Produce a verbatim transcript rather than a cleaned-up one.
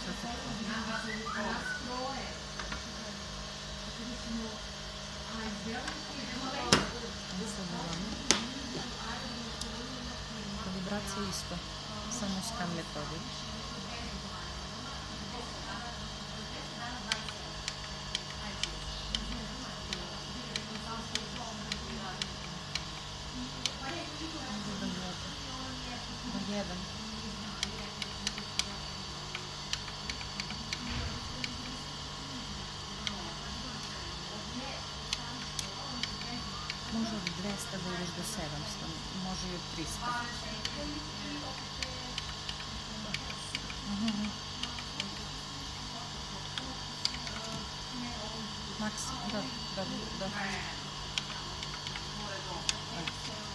Kalibracija isto, samo skan metodi. Jedan. Može od dvesta da ideš do sedamsto, može i od trista. Maks, da, da, da.